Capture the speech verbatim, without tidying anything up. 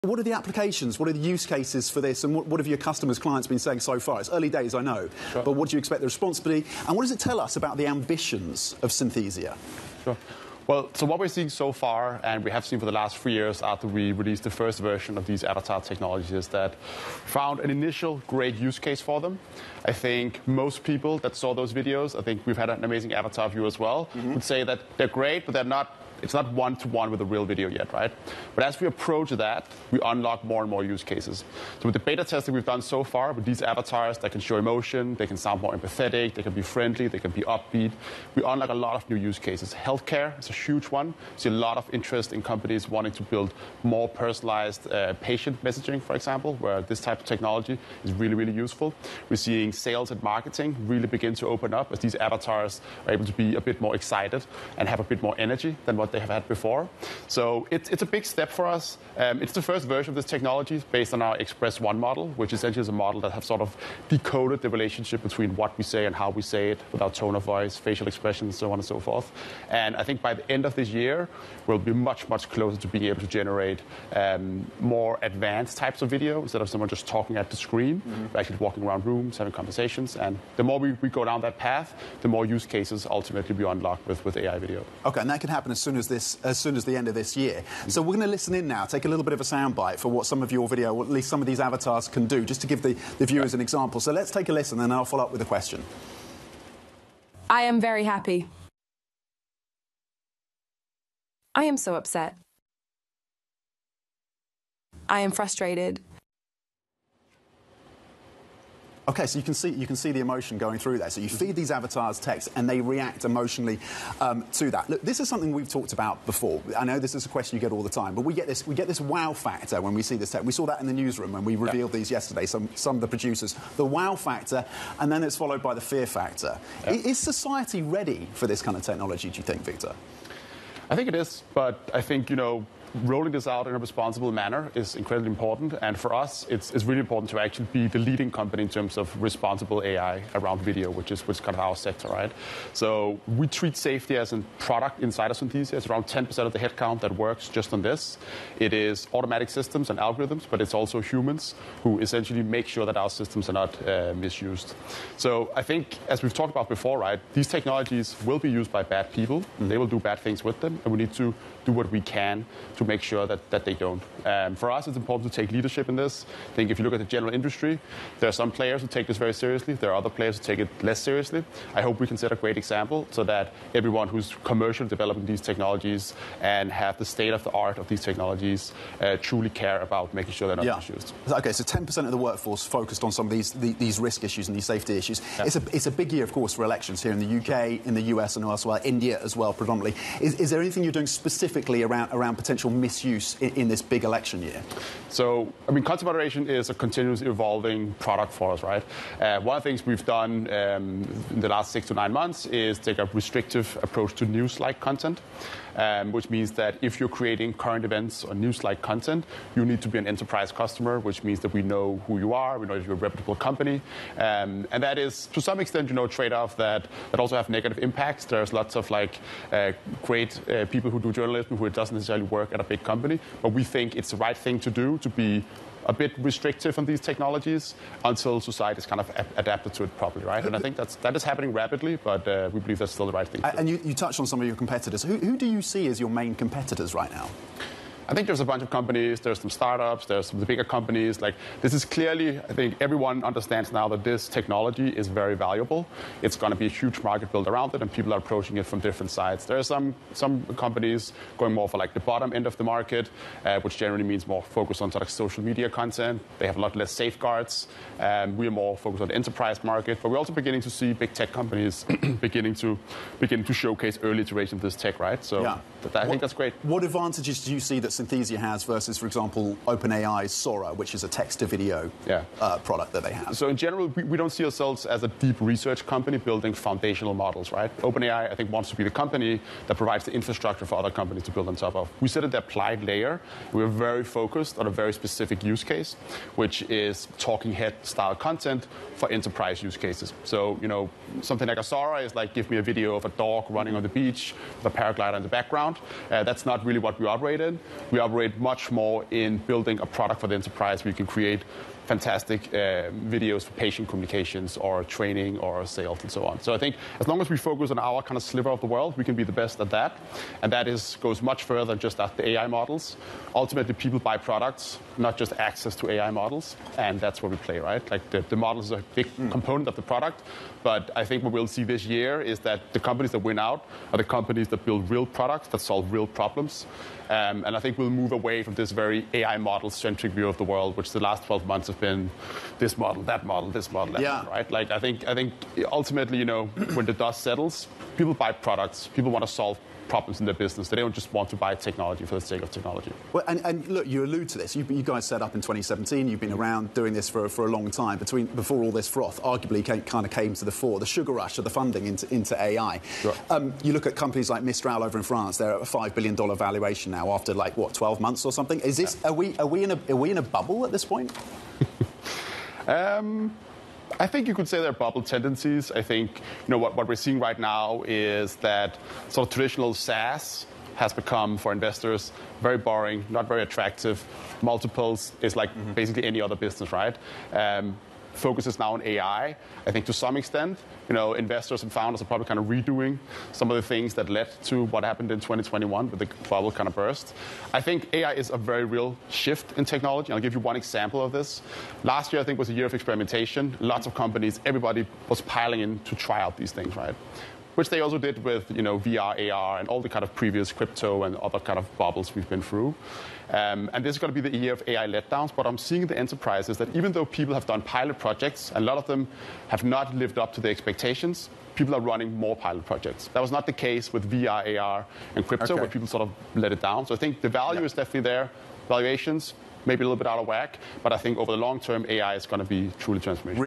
What are the applications? What are the use cases for this? And what, what have your customers, clients been saying so far? It's early days, I know. Sure. But what do you expect the response to be? And what does it tell us about the ambitions of Synthesia? Sure. Well, so what we're seeing so far, and we have seen for the last three years after we released the first version of these avatar technologies, is that found an initial great use case for them. I think most people that saw those videos, I think we've had an amazing avatar view as well, mm-hmm. would say that they're great, but they're not It's not one-to-one with a real video yet, right? But as we approach that, we unlock more and more use cases. So with the beta testing we've done so far, with these avatars that can show emotion, they can sound more empathetic, they can be friendly, they can be upbeat, we unlock a lot of new use cases. Healthcare is a huge one. We see a lot of interest in companies wanting to build more personalized uh, patient messaging, for example, where this type of technology is really, really useful. We're seeing sales and marketing really begin to open up as these avatars are able to be a bit more excited and have a bit more energy than what they have had before. So it's, it's a big step for us. Um, it's the first version of this technology based on our Express One model, which essentially is a model that has sort of decoded the relationship between what we say and how we say it with our tone of voice, facial expressions, so on and so forth. And I think by the end of this year, we'll be much, much closer to being able to generate um, more advanced types of video instead of someone just talking at the screen. Mm-hmm. We're actually walking around rooms, having conversations. And the more we, we go down that path, the more use cases ultimately we unlock with, with A I video. OK, and that can happen as soon as this, as soon as the end of this year. So we're going to listen in now, take a little bit of a soundbite for what some of your video, or at least some of these avatars can do, just to give the, the viewers an example. So let's take a listen, and then I'll follow up with a question. I am very happy. I am so upset. I am frustrated. OK, so you can see you can see the emotion going through there. So you feed these avatars text, and they react emotionally um, to that. Look, this is something we've talked about before. I know this is a question you get all the time, but we get this we get this wow factor when we see this text. We saw that in the newsroom when we revealed yeah. these yesterday. Some some of the producers, the wow factor, and then it's followed by the fear factor. Yeah. Is society ready for this kind of technology? Do you think, Victor? I think it is, but I think you know. rolling this out in a responsible manner is incredibly important. And for us, it's, it's really important to actually be the leading company in terms of responsible A I around video, which is, which is kind of our sector, right? So we treat safety as a product inside of Synthesia. It's around ten percent of the headcount that works just on this. It is automatic systems and algorithms, but it's also humans who essentially make sure that our systems are not uh, misused. So I think, as we've talked about before, right, these technologies will be used by bad people. Mm-hmm. They will do bad things with them, and we need to do what we can to make sure that, that they don't. Um, for us, it's important to take leadership in this. I think if you look at the general industry, there are some players who take this very seriously. There are other players who take it less seriously. I hope we can set a great example so that everyone who's commercially developing these technologies and have the state of the art of these technologies uh, truly care about making sure they're not yeah. misused. OK, so ten percent of the workforce focused on some of these, the, these risk issues and these safety issues. Yeah. It's, a, it's a big year, of course, for elections here in the U K, in the U S and elsewhere, India as well, predominantly. Is, is there anything you're doing specifically around, around potential misuse in, in this big election year? So, I mean, content moderation is a continuously evolving product for us, right? Uh, one of the things we've done um, in the last six to nine months is take a restrictive approach to news-like content, um, which means that if you're creating current events or news-like content, you need to be an enterprise customer, which means that we know who you are, we know that you're a reputable company, um, and that is, to some extent, you know, trade-off that, that also have negative impacts. There's lots of, like, uh, great uh, people who do journalism who it doesn't necessarily work at a big company, but we think it's the right thing to do to be a bit restrictive on these technologies until society is kind of adapted to it properly, right? And I think that's, that is happening rapidly, but uh, we believe that's still the right thing to do. And you, you touched on some of your competitors. Who, who do you see as your main competitors right now? I think there's a bunch of companies, there's some startups, there's some of the bigger companies. Like, this is clearly, I think everyone understands now that this technology is very valuable. It's going to be a huge market built around it, and people are approaching it from different sides. There are some, some companies going more for like the bottom end of the market, uh, which generally means more focused on sort of social media content. They have a lot less safeguards. Um, we are more focused on the enterprise market, but we're also beginning to see big tech companies beginning to begin to showcase early iterations of this tech, right? So yeah. th I think what, that's great. What advantages do you see that Synthesia has versus, for example, OpenAI's Sora, which is a text-to-video yeah. uh, product that they have? So in general, we, we don't see ourselves as a deep research company building foundational models, right? OpenAI, I think, wants to be the company that provides the infrastructure for other companies to build on top of. We sit at the applied layer. We're very focused on a very specific use case, which is talking head-style content for enterprise use cases. So, you know, something like a Sora is like, give me a video of a dog running on the beach with a paraglider in the background. Uh, that's not really what we operate in. we operate much more in building a product for the enterprise where you can create fantastic uh, videos for patient communications or training or sales and so on. So I think as long as we focus on our kind of sliver of the world, we can be the best at that. And that is goes much further than just at the A I models. Ultimately, people buy products, not just access to A I models. And that's where we play, right? Like the, the model is a big mm. component of the product. But I think what we'll see this year is that the companies that win out are the companies that build real products, that solve real problems. Um, and I think we'll move away from this very A I model-centric view of the world, which the last twelve months have been this model, that model, this model, that yeah. model, right? Like I think, I think ultimately, you know, when the dust settles, people buy products. People want to solve problems in their business. They don't just want to buy technology for the sake of technology. Well, and, and look, you allude to this. You, you guys set up in twenty seventeen. You've been around doing this for, for a long time. Between before all this froth, arguably came, kind of came to the fore. The sugar rush of the funding into, into A I. Sure. Um, you look at companies like Mistral over in France. They're at a five billion dollar valuation now after like what twelve months or something. Is this? Yeah. Are we? Are we in a? Are we in a bubble at this point? um. I think you could say there are bubble tendencies. I think you know what, what we're seeing right now is that sort of traditional SaaS has become, for investors, very boring, not very attractive. Multiples is like mm-hmm. basically any other business, right? Um, focus is now on A I. I think to some extent, you know, investors and founders are probably kind of redoing some of the things that led to what happened in twenty twenty-one with the bubble kind of burst. I think A I is a very real shift in technology. I'll give you one example of this. Last year, I think, was a year of experimentation. Lots of companies, everybody was piling in to try out these things, right? Which they also did with, you know, V R, A R, and all the kind of previous crypto and other kind of bubbles we've been through. Um, and this is going to be the year of A I letdowns. But I'm seeing the enterprises that even though people have done pilot projects, a lot of them have not lived up to the expectations. People are running more pilot projects. That was not the case with V R, A R, and crypto, okay. where people sort of let it down. So I think the value yeah. is definitely there. Valuations, maybe a little bit out of whack. But I think over the long term, A I is going to be truly transformational.